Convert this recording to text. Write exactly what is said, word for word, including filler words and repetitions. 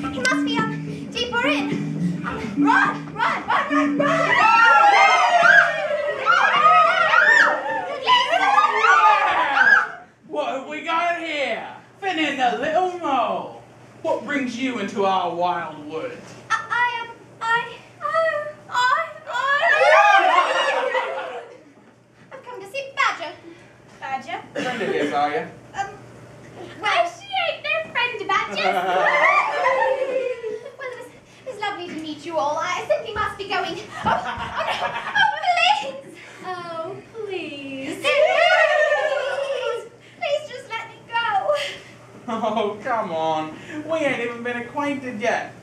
He must be um deeper in. Um, run, run, run, run, run! What have we got here? Finning the little mole. What brings you into our wild woods? I, I am, I, I, I, I. I've come to see Badger. Badger? Friend of yours, are you? Um, well, she ain't no friend of Badger's. Well, it was, it was lovely to meet you all. I simply must be going. Oh, oh no, oh please. Oh, please. Please, please just let me go. Oh, come on. We ain't even been acquainted yet.